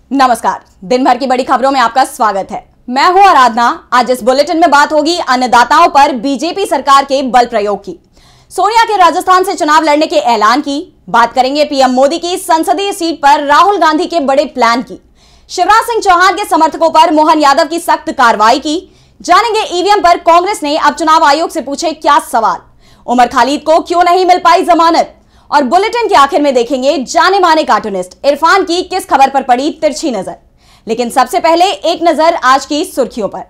नमस्कार, दिन भर की बड़ी खबरों में आपका स्वागत है। मैं हूं आराधना। आज इस बुलेटिन में बात होगी अन्नदाताओं पर बीजेपी सरकार के बल प्रयोग की, सोनिया के राजस्थान से चुनाव लड़ने के ऐलान की, बात करेंगे पीएम मोदी की संसदीय सीट पर राहुल गांधी के बड़े प्लान की, शिवराज सिंह चौहान के समर्थकों पर मोहन यादव की सख्त कार्रवाई की, जानेंगे ईवीएम पर कांग्रेस ने अब चुनाव आयोग से पूछे क्या सवाल, उमर खालिद को क्यों नहीं मिल पाई जमानत, और बुलेटिन के आखिर में देखेंगे जाने माने कार्टूनिस्ट इरफान की किस खबर पर पड़ी तिरछी नजर। लेकिन सबसे पहले एक नजर आज की सुर्खियों पर।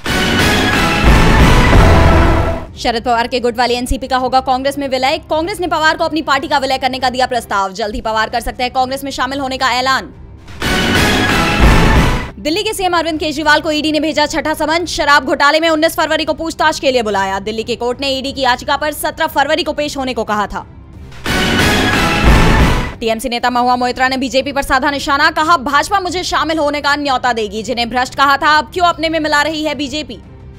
शरद पवार के गुट वाली एनसीपी का होगा कांग्रेस में विलय। कांग्रेस ने पवार को अपनी पार्टी का विलय करने का दिया प्रस्ताव। जल्द ही पवार कर सकते हैं कांग्रेस में शामिल होने का ऐलान। दिल्ली के सीएम अरविंद केजरीवाल को ईडी ने भेजा छठा समन। शराब घोटाले में 19 फरवरी को पूछताछ के लिए बुलाया। दिल्ली की कोर्ट ने ईडी की याचिका पर 17 फरवरी को पेश होने को कहा था। टीएमसी नेता महुआ मोइत्रा ने बीजेपी पर साधा निशाना, कहा भाजपा मुझे शामिल होने का न्योता देगी। जिन्हें भ्रष्ट कहा था अब क्यों अपने में मिला रही है बीजेपी।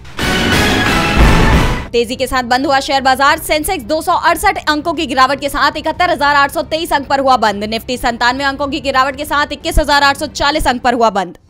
तेजी के साथ बंद हुआ शेयर बाजार। सेंसेक्स 268 अंकों की गिरावट के साथ 71,823 अंक पर हुआ बंद। निफ्टी 97 अंकों की गिरावट के साथ 21,840 अंक पर हुआ बंद।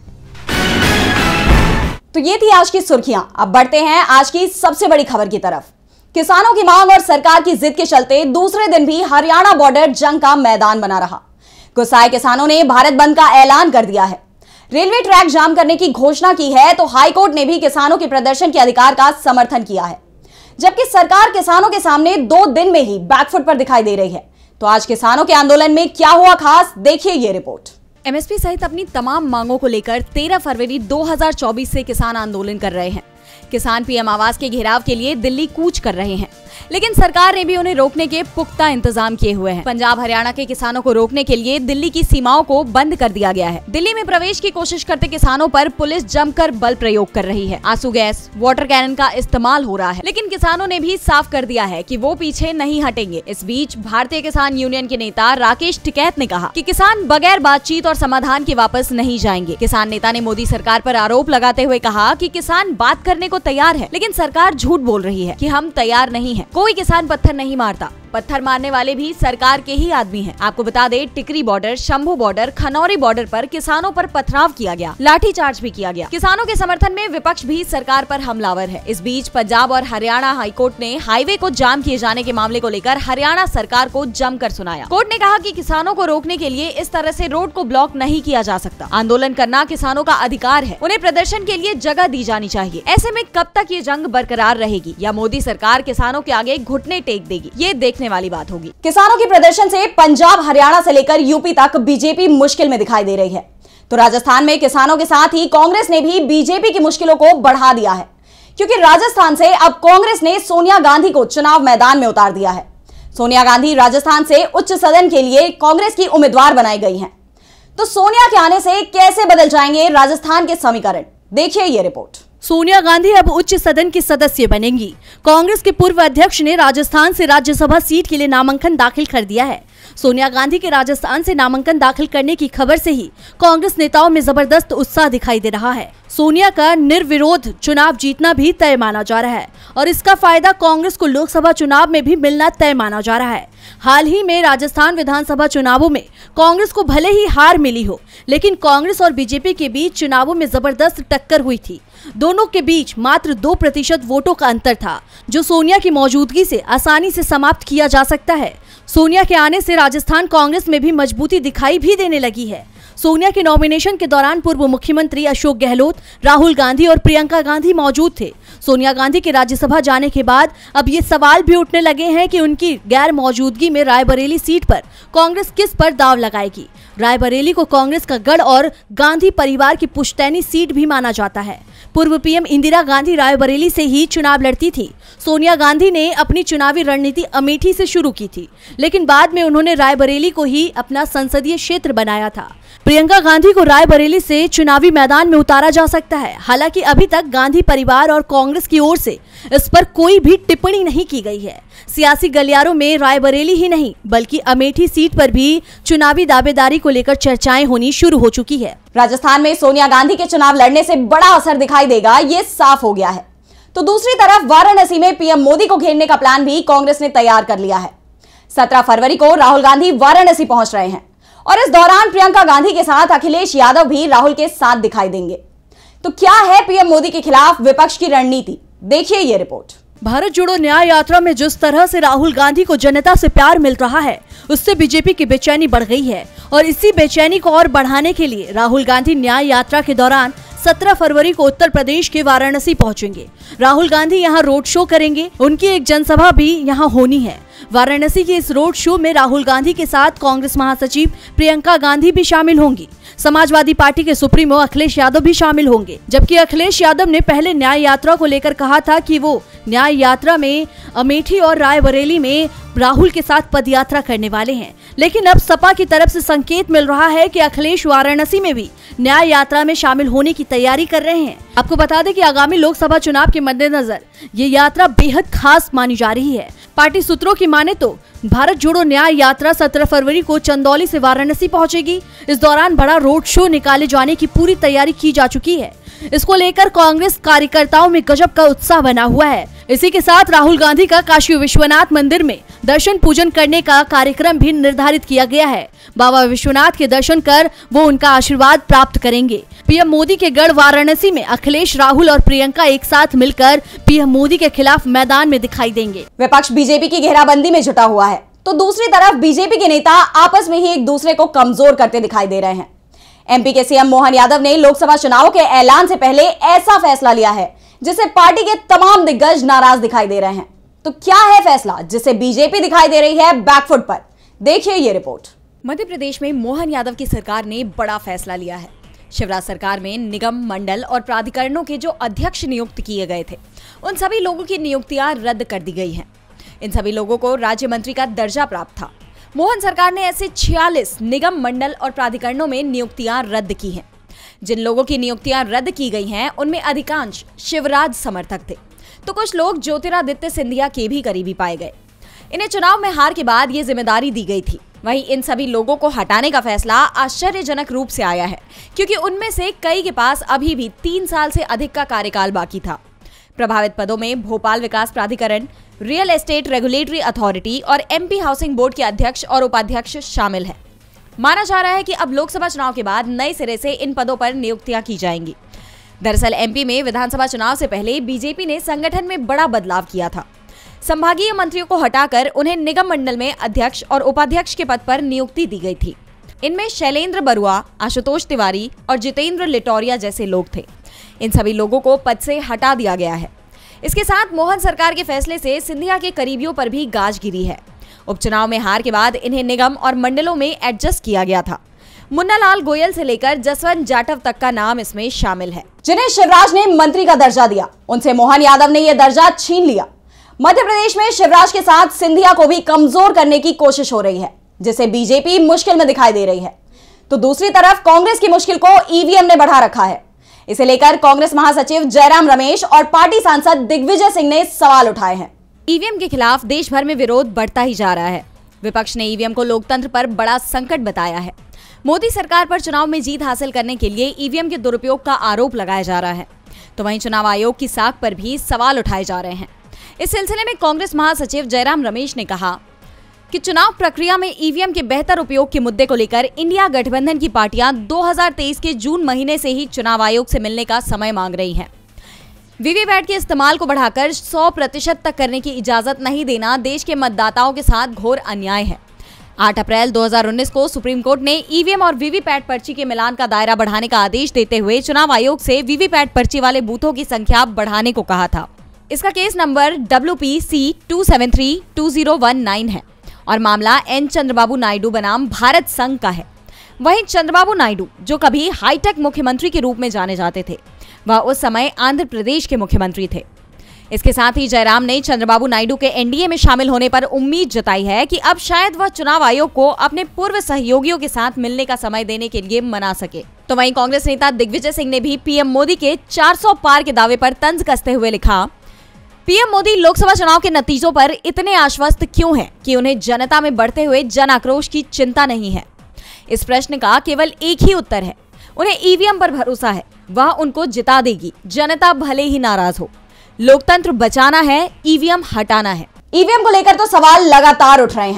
तो ये थी आज की सुर्खियां। अब बढ़ते हैं आज की सबसे बड़ी खबर की तरफ। किसानों की मांग और सरकार की जिद के चलते दूसरे दिन भी हरियाणा बॉर्डर जंग का मैदान बना रहा। गुस्साए किसानों ने भारत बंद का ऐलान कर दिया है। रेलवे ट्रैक जाम करने की घोषणा की है तो हाईकोर्ट ने भी किसानों के प्रदर्शन के अधिकार का समर्थन किया है। जबकि सरकार किसानों के सामने 2 दिन में ही बैकफुट पर दिखाई दे रही है। तो आज किसानों के आंदोलन में क्या हुआ खास, देखिए ये रिपोर्ट। एमएसपी सहित अपनी तमाम मांगों को लेकर 13 फरवरी 2024 से किसान आंदोलन कर रहे हैं। किसान पीएम आवास के घेराव के लिए दिल्ली कूच कर रहे हैं, लेकिन सरकार ने भी उन्हें रोकने के पुख्ता इंतजाम किए हुए हैं। पंजाब हरियाणा के किसानों को रोकने के लिए दिल्ली की सीमाओं को बंद कर दिया गया है। दिल्ली में प्रवेश की कोशिश करते किसानों पर पुलिस जमकर बल प्रयोग कर रही है। आंसू गैस, वाटर कैनन का इस्तेमाल हो रहा है, लेकिन किसानों ने भी साफ कर दिया है कि वो पीछे नहीं हटेंगे। इस बीच भारतीय किसान यूनियन के नेता राकेश टिकैत ने कहा कि किसान बगैर बातचीत और समाधान के वापस नहीं जाएंगे। किसान नेता ने मोदी सरकार पर आरोप लगाते हुए कहा कि किसान बात करने को तैयार है, लेकिन सरकार झूठ बोल रही है कि हम तैयार नहीं हैं। कोई किसान पत्थर नहीं मारता, पत्थर मारने वाले भी सरकार के ही आदमी हैं। आपको बता दें, Tikri border, Shambhu border, Khanauri border पर किसानों पर पथराव किया गया, लाठीचार्ज भी किया गया। किसानों के समर्थन में विपक्ष भी सरकार पर हमलावर है। इस बीच पंजाब और हरियाणा हाईकोर्ट ने हाईवे को जाम किए जाने के मामले को लेकर हरियाणा सरकार को जमकर सुनाया। कोर्ट ने कहा कि किसानों को रोकने के लिए इस तरह से रोड को ब्लॉक नहीं किया जा सकता। आंदोलन करना किसानों का अधिकार है, उन्हें प्रदर्शन के लिए जगह दी जानी चाहिए। ऐसे में कब तक ये जंग बरकरार रहेगी या मोदी सरकार किसानों के आगे घुटने टेक देगी, ये देखने वाली बात होगी। किसानों के प्रदर्शन से पंजाब हरियाणा से लेकर यूपी तक बीजेपी मुश्किल में दिखाई दे रही है। तो राजस्थान में किसानों के साथ ही कांग्रेस ने भी बीजेपी की मुश्किलों को बढ़ा दिया है, क्योंकि राजस्थान से अब कांग्रेस ने सोनिया गांधी को चुनाव मैदान में उतार दिया है। सोनिया गांधी राजस्थान से उच्च सदन के लिए कांग्रेस की उम्मीदवार बनाई गई हैं। तो सोनिया के आने से कैसे बदल जाएंगे राजस्थान के समीकरण, देखिए ये रिपोर्ट। सोनिया गांधी अब उच्च सदन की सदस्य बनेंगी। कांग्रेस के पूर्व अध्यक्ष ने राजस्थान से राज्यसभा सीट के लिए नामांकन दाखिल कर दिया है। सोनिया गांधी के राजस्थान से नामांकन दाखिल करने की खबर से ही कांग्रेस नेताओं में जबरदस्त उत्साह दिखाई दे रहा है। सोनिया का निर्विरोध चुनाव जीतना भी तय माना जा रहा है और इसका फायदा कांग्रेस को लोकसभा चुनाव में भी मिलना तय माना जा रहा है। हाल ही में राजस्थान विधानसभा चुनावों में कांग्रेस को भले ही हार मिली हो, लेकिन कांग्रेस और बीजेपी के बीच चुनावों में जबरदस्त टक्कर हुई थी। दोनों के बीच मात्र 2% वोटों का अंतर था, जो सोनिया की मौजूदगी से आसानी से समाप्त किया जा सकता है। सोनिया के आने से राजस्थान कांग्रेस में भी मजबूती दिखाई भी देने लगी है। सोनिया के नॉमिनेशन के दौरान पूर्व मुख्यमंत्री अशोक गहलोत, राहुल गांधी और प्रियंका गांधी मौजूद थे। सोनिया गांधी के राज्यसभा जाने के बाद अब ये सवाल भी उठने लगे हैं कि उनकी गैर मौजूदगी में रायबरेली सीट पर कांग्रेस किस पर दांव लगाएगी। रायबरेली को कांग्रेस का गढ़ और गांधी परिवार की पुश्तैनी सीट भी माना जाता है। पूर्व पीएम इंदिरा गांधी रायबरेली से ही चुनाव लड़ती थी। सोनिया गांधी ने अपनी चुनावी रणनीति अमेठी से शुरू की थी, लेकिन बाद में उन्होंने रायबरेली को ही अपना संसदीय क्षेत्र बनाया था। प्रियंका गांधी को रायबरेली से चुनावी मैदान में उतारा जा सकता है। हालांकि अभी तक गांधी परिवार और कांग्रेस की ओर से इस पर कोई भी टिप्पणी नहीं की गई है। सियासी गलियारों में रायबरेली ही नहीं बल्कि अमेठी सीट पर भी चुनावी दावेदारी को लेकर चर्चाएं होनी शुरू हो चुकी है। राजस्थान में सोनिया गांधी के चुनाव लड़ने से बड़ा असर दिखाई देगा, ये साफ हो गया है। तो दूसरी तरफ वाराणसी में पीएम मोदी को घेरने का प्लान भी कांग्रेस ने तैयार कर लिया है। 17 फरवरी को राहुल गांधी वाराणसी पहुंच रहे हैं और इस दौरान प्रियंका गांधी के साथ अखिलेश यादव भी राहुल के साथ दिखाई देंगे। तो क्या है पीएम मोदी के खिलाफ विपक्ष की रणनीति, देखिए ये रिपोर्ट। भारत जोड़ो न्याय यात्रा में जिस तरह से राहुल गांधी को जनता से प्यार मिल रहा है, उससे बीजेपी की बेचैनी बढ़ गई है और इसी बेचैनी को और बढ़ाने के लिए राहुल गांधी न्याय यात्रा के दौरान 17 फरवरी को उत्तर प्रदेश के वाराणसी पहुंचेंगे। राहुल गांधी यहां रोड शो करेंगे, उनकी एक जनसभा भी यहां होनी है। वाराणसी के इस रोड शो में राहुल गांधी के साथ कांग्रेस महासचिव प्रियंका गांधी भी शामिल होंगी। समाजवादी पार्टी के सुप्रीमो अखिलेश यादव भी शामिल होंगे, जबकि अखिलेश यादव ने पहले न्याय यात्रा को लेकर कहा था कि वो न्याय यात्रा में अमेठी और रायबरेली में राहुल के साथ पदयात्रा करने वाले हैं। लेकिन अब सपा की तरफ से संकेत मिल रहा है कि अखिलेश वाराणसी में भी न्याय यात्रा में शामिल होने की तैयारी कर रहे हैं। आपको बता दें कि आगामी लोकसभा चुनाव के मद्देनजर ये यात्रा बेहद खास मानी जा रही है। पार्टी सूत्रों की माने तो भारत जोड़ो न्याय यात्रा 17 फरवरी को चंदौली से वाराणसी पहुंचेगी। इस दौरान बड़ा रोड शो निकाले जाने की पूरी तैयारी की जा चुकी है। इसको लेकर कांग्रेस कार्यकर्ताओं में गजब का उत्साह बना हुआ है। इसी के साथ राहुल गांधी का काशी विश्वनाथ मंदिर में दर्शन पूजन करने का कार्यक्रम भी निर्धारित किया गया है। बाबा विश्वनाथ के दर्शन कर वो उनका आशीर्वाद प्राप्त करेंगे। पीएम मोदी के गढ़ वाराणसी में अखिलेश, राहुल और प्रियंका एक साथ मिलकर पीएम मोदी के खिलाफ मैदान में दिखाई देंगे। विपक्ष बीजेपी की घेराबंदी में जुटा हुआ है, तो दूसरी तरफ बीजेपी के नेता आपस में ही एक दूसरे को कमजोर करते दिखाई दे रहे हैं। एमपी के सीएम मोहन यादव ने लोकसभा चुनाव के ऐलान से पहले ऐसा फैसला लिया है जिससे पार्टी के तमाम दिग्गज नाराज दिखाई दे रहे हैं। तो क्या है फैसला जिससे बीजेपी दिखाई दे रही है बैकफुट पर, देखिए ये रिपोर्ट। मध्य प्रदेश में मोहन यादव की सरकार ने बड़ा फैसला लिया है। शिवराज सरकार में निगम, मंडल और प्राधिकरणों के जो अध्यक्ष नियुक्त किए गए थे, उन सभी लोगों की नियुक्तियां रद्द कर दी गई हैं। इन सभी लोगों को राज्य मंत्री का दर्जा प्राप्त था। मोहन सरकार ने ऐसे 46 निगम, मंडल और प्राधिकरणों में नियुक्तियां रद्द की हैं। जिन लोगों की नियुक्तियां रद्द की गई हैं, उनमें अधिकांश शिवराज समर्थक थे, तो कुछ लोग ज्योतिरादित्य सिंधिया के भी करीबी पाए गए। इन्हें चुनाव में हार के बाद ये जिम्मेदारी दी गई थी। वहीं इन सभी लोगों को हटाने का फैसला आश्चर्यजनक रूप से आया है, क्योंकि उनमें से कई के पास अभी भी 3 साल से अधिक का कार्यकाल बाकी था। प्रभावित पदों में भोपाल विकास प्राधिकरण, रियल एस्टेट रेगुलेटरी अथॉरिटी और एमपी हाउसिंग बोर्ड के अध्यक्ष और उपाध्यक्ष शामिल हैं। माना जा रहा है कि अब लोकसभा चुनाव के बाद नए सिरे से इन पदों पर नियुक्तियां की जाएंगी। दरअसल एमपी में विधानसभा चुनाव से पहले बीजेपी ने संगठन में बड़ा बदलाव किया था। संभागीय मंत्रियों को हटाकर उन्हें निगम मंडल में अध्यक्ष और उपाध्यक्ष के पद पर नियुक्ति दी गई थी। इनमें शैलेंद्र बरुआ, आशुतोष तिवारी और जितेंद्र लिटौरिया जैसे लोग थे। इन सभी लोगों को पद से हटा दिया गया है। इसके साथ मोहन सरकार के फैसले से सिंधिया के करीबियों पर भी गाज गिरी है। उपचुनाव में हार के बाद इन्हें निगम और मंडलों में एडजस्ट किया गया था। मुन्नालाल गोयल से लेकर जसवंत जाटव तक का नाम इसमें शामिल है। जिन्हें शिवराज ने मंत्री का दर्जा दिया, उनसे मोहन यादव ने यह दर्जा छीन लिया। मध्य प्रदेश में शिवराज के साथ सिंधिया को भी कमजोर करने की कोशिश हो रही है, जिससे बीजेपी मुश्किल में दिखाई दे रही है। तो दूसरी तरफ कांग्रेस की मुश्किल को ईवीएम ने बढ़ा रखा है। इसे लेकर कांग्रेस महासचिव जयराम रमेश और पार्टी सांसद दिग्विजय सिंह ने सवाल उठाए हैं। ईवीएम के खिलाफ देश भर में विरोध बढ़ता ही जा रहा है। विपक्ष ने ईवीएम को लोकतंत्र पर बड़ा संकट बताया है। मोदी सरकार पर चुनाव में जीत हासिल करने के लिए ईवीएम के दुरुपयोग का आरोप लगाया जा रहा है, तो वहीं चुनाव आयोग की साख पर भी सवाल उठाए जा रहे हैं। इस सिलसिले में कांग्रेस महासचिव जयराम रमेश ने कहा कि चुनाव प्रक्रिया में ईवीएम के बेहतर उपयोग के मुद्दे को लेकर इंडिया गठबंधन की पार्टियां 2023 के जून महीने से ही चुनाव आयोग से मिलने का समय मांग रही हैं। वीवीपैट के इस्तेमाल को बढ़ाकर 100% तक करने की इजाजत नहीं देना देश के मतदाताओं के साथ घोर अन्याय है। 8 अप्रैल 2019 को सुप्रीम कोर्ट ने ईवीएम और वीवीपैट पर्ची के मिलान का दायरा बढ़ाने का आदेश देते हुए चुनाव आयोग से वीवीपैट पर्ची वाले बूथों की संख्या बढ़ाने को कहा था। इसका केस नंबर WPC 2732019 है और मामला एन चंद्रबाबू नायडू बनाम भारत संघ का है। वहीं चंद्रबाबू नायडू, जो कभी हाईटेक मुख्यमंत्री के रूप में जाने जाते थे, वह उस समय आंध्र प्रदेश के मुख्यमंत्री थे। इसके साथ ही जयराम ने चंद्रबाबू नायडू के एनडीए में शामिल होने पर उम्मीद जताई है कि अब शायद वह चुनाव आयोग को अपने पूर्व सहयोगियों के साथ मिलने का समय देने के लिए मना सके। तो वहीं कांग्रेस नेता दिग्विजय सिंह ने भी पीएम मोदी के 400 पार के दावे पर तंज कसते हुए लिखा, पीएम मोदी लोकसभा चुनाव के नतीजों पर इतने आश्वस्त क्यों हैं कि उन्हें जनता में बढ़ते हुए जन आक्रोश की चिंता नहीं है। इस प्रश्न का केवल एक ही उत्तर है, उन्हें ईवीएम पर भरोसा है, वह उनको जिता देगी, जनता भले ही नाराज हो। लोकतंत्र बचाना है, ईवीएम हटाना है। ईवीएम को लेकर तो सवाल लगातार उठ रहे हैं,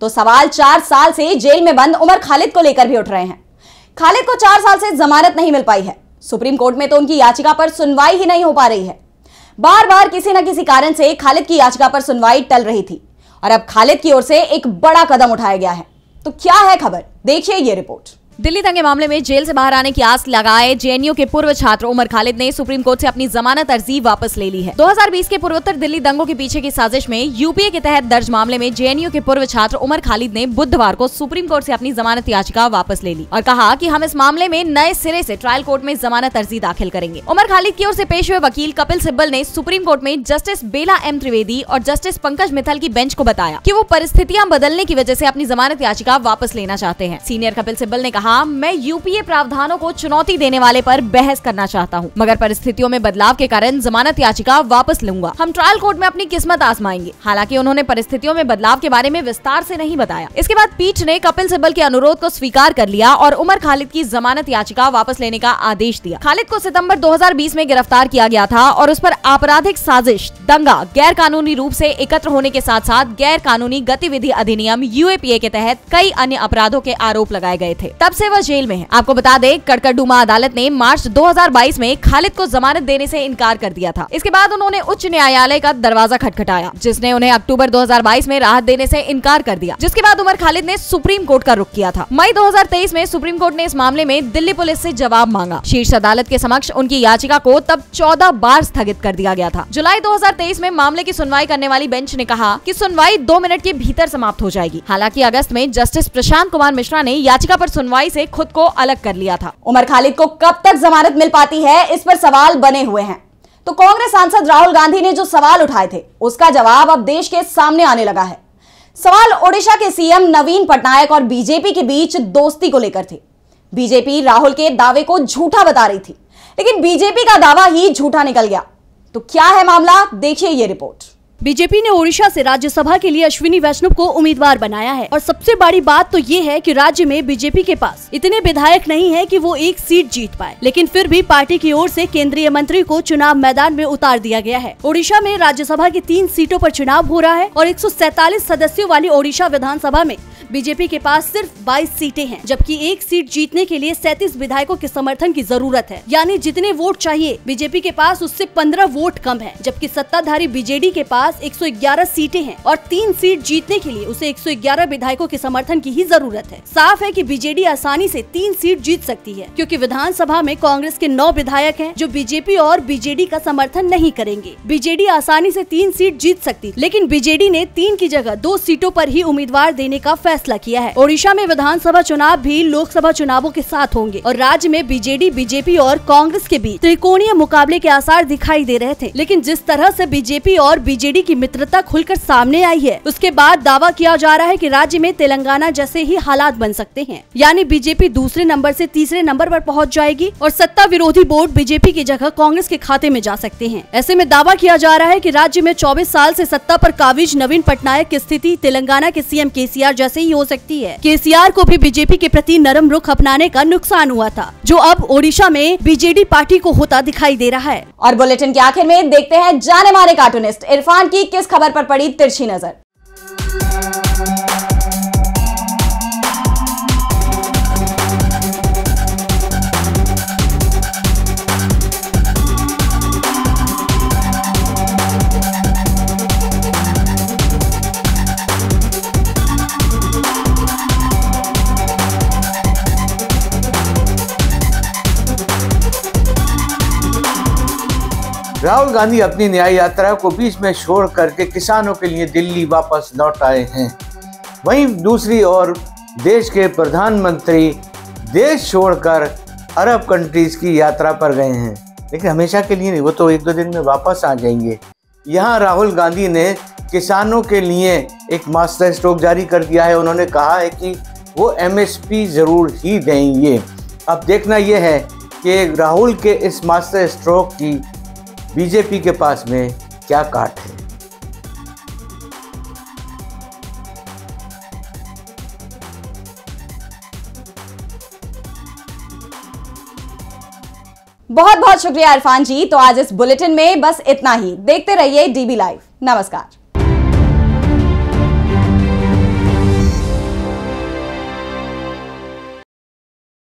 तो सवाल 4 साल से जेल में बंद उमर खालिद को लेकर भी उठ रहे हैं। खालिद को 4 साल से जमानत नहीं मिल पाई है। सुप्रीम कोर्ट में तो उनकी याचिका पर सुनवाई ही नहीं हो पा रही है। बार बार किसी न किसी कारण से खालिद की याचिका पर सुनवाई टल रही थी और अब खालिद की ओर से एक बड़ा कदम उठाया गया है। तो क्या है खबर, देखिए ये रिपोर्ट। दिल्ली दंगे मामले में जेल से बाहर आने की आस लगाए जेएनयू के पूर्व छात्र उमर खालिद ने सुप्रीम कोर्ट से अपनी जमानत अर्जी वापस ले ली है। 2020 के पूर्वोत्तर दिल्ली दंगों के पीछे की साजिश में यूपीए के तहत दर्ज मामले में जेएनयू के पूर्व छात्र उमर खालिद ने बुधवार को सुप्रीम कोर्ट से अपनी जमानत याचिका वापस ले ली और कहा कि हम इस मामले में नए सिरे से ट्रायल कोर्ट में जमानत अर्जी दाखिल करेंगे। उमर खालिद की ओर से पेश हुए वकील कपिल सिब्बल ने सुप्रीम कोर्ट में जस्टिस बेला एम त्रिवेदी और जस्टिस पंकज मित्तल की बेंच को बताया कि वो परिस्थितियां बदलने की वजह से अपनी जमानत याचिका वापस लेना चाहते हैं। सीनियर कपिल सिब्बल ने कहा, मैं यूपीए प्रावधानों को चुनौती देने वाले पर बहस करना चाहता हूं, मगर परिस्थितियों में बदलाव के कारण जमानत याचिका वापस लूंगा। हम ट्रायल कोर्ट में अपनी किस्मत आजमाएंगे। हालांकि उन्होंने परिस्थितियों में बदलाव के बारे में विस्तार से नहीं बताया। इसके बाद पीठ ने कपिल सिब्बल के अनुरोध को स्वीकार कर लिया और उमर खालिद की जमानत याचिका वापस लेने का आदेश दिया। खालिद को सितंबर 2020 में गिरफ्तार किया गया था और उस पर आपराधिक साजिश, दंगा, गैर कानूनी रूप से एकत्र होने के साथ साथ गैर कानूनी गतिविधि अधिनियम यूएपीए के तहत कई अन्य अपराधों के आरोप लगाए गए थे। तब से वह जेल में है। आपको बता दें, कड़कड़डूमा अदालत ने मार्च 2022 में खालिद को जमानत देने से इनकार कर दिया था। इसके बाद उन्होंने उच्च न्यायालय का दरवाजा खटखटाया, जिसने उन्हें अक्टूबर 2022 में राहत देने से इनकार कर दिया, जिसके बाद उमर खालिद ने सुप्रीम कोर्ट का रुख किया था। मई 2023 में सुप्रीम कोर्ट ने इस मामले में दिल्ली पुलिस से जवाब मांगा। शीर्ष अदालत के समक्ष उनकी याचिका को तब 14 बार स्थगित कर दिया गया था। जुलाई 2023 में मामले की सुनवाई करने वाली बेंच ने कहा कि सुनवाई 2 मिनट के भीतर समाप्त हो जाएगी। हालांकि अगस्त में जस्टिस प्रशांत कुमार मिश्रा ने याचिका पर सुनवाई से खुद को अलग कर लिया था। उमर खालिद को कब तक जमानत मिल पाती है, इस पर सवाल बने हुए हैं। तो कांग्रेस सांसद राहुल गांधी ने जो सवाल उठाए थे, उसका जवाब अब देश के सामने आने लगा है। सवाल ओडिशा के सीएम नवीन पटनायक और बीजेपी के बीच दोस्ती को लेकर थे। बीजेपी राहुल के दावे को झूठा बता रही थी, लेकिन बीजेपी का दावा ही झूठा निकल गया। तो क्या है मामला, देखिए ये रिपोर्ट। बीजेपी ने ओडिशा से राज्यसभा के लिए अश्विनी वैष्णव को उम्मीदवार बनाया है और सबसे बड़ी बात तो ये है कि राज्य में बीजेपी के पास इतने विधायक नहीं है कि वो एक सीट जीत पाए, लेकिन फिर भी पार्टी की ओर से केंद्रीय मंत्री को चुनाव मैदान में उतार दिया गया है। ओडिशा में राज्यसभा की 3 सीटों पर चुनाव हो रहा है और 147 सदस्यों वाली ओडिशा विधानसभा में बीजेपी के पास सिर्फ 22 सीटें हैं, जबकि एक सीट जीतने के लिए 37 विधायकों के समर्थन की जरूरत है। यानी जितने वोट चाहिए बीजेपी के पास उससे 15 वोट कम है, जबकि सत्ताधारी बीजेडी के पास 111 सीटें हैं और 3 सीट जीतने के लिए उसे 111 विधायकों के समर्थन की ही जरूरत है। साफ है कि बीजेडी आसानी से 3 सीट जीत सकती है, क्योंकि विधानसभा में कांग्रेस के 9 विधायक हैं जो बीजेपी और बीजेडी का समर्थन नहीं करेंगे। बीजेडी आसानी से 3 सीट जीत सकती, लेकिन बीजेडी ने 3 की जगह 2 सीटों पर ही उम्मीदवार देने का फैसला किया है। ओडिशा में विधानसभा चुनाव भी लोकसभा चुनावों के साथ होंगे और राज्य में बीजेडी, बीजेपी और कांग्रेस के बीच त्रिकोणीय मुकाबले के आसार दिखाई दे रहे थे, लेकिन जिस तरह से बीजेपी और बीजेडी की मित्रता खुलकर सामने आई है, उसके बाद दावा किया जा रहा है कि राज्य में तेलंगाना जैसे ही हालात बन सकते हैं। यानी बीजेपी दूसरे नंबर से तीसरे नंबर पर पहुंच जाएगी और सत्ता विरोधी वोट बीजेपी की जगह कांग्रेस के खाते में जा सकते हैं। ऐसे में दावा किया जा रहा है कि राज्य में 24 साल से सत्ता पर काबिज नवीन पटनायक की स्थिति तेलंगाना के सीएम केसीआर जैसे ही हो सकती है। केसीआर को भी बीजेपी के प्रति नरम रुख अपनाने का नुकसान हुआ था, जो अब ओडिशा में बीजेडी पार्टी को होता दिखाई दे रहा है। और बुलेटिन के आखिर में देखते हैं जाने माने कार्टूनिस्ट इरफान की किस खबर पर पड़ी तिरछी नजर। राहुल गांधी अपनी न्याय यात्रा को बीच में छोड़ करके किसानों के लिए दिल्ली वापस लौट आए हैं। वहीं दूसरी ओर देश के प्रधानमंत्री देश छोड़कर अरब कंट्रीज की यात्रा पर गए हैं, लेकिन हमेशा के लिए नहीं, वो तो 1-2 दिन में वापस आ जाएंगे। यहाँ राहुल गांधी ने किसानों के लिए एक मास्टर स्ट्रोक जारी कर दिया है। उन्होंने कहा है कि वो MSP ज़रूर ही देंगे। अब देखना यह है कि राहुल के इस मास्टर स्ट्रोक की बीजेपी के पास में क्या काट है। बहुत बहुत शुक्रिया इरफान जी। तो आज इस बुलेटिन में बस इतना ही। देखते रहिए DB लाइव। नमस्कार।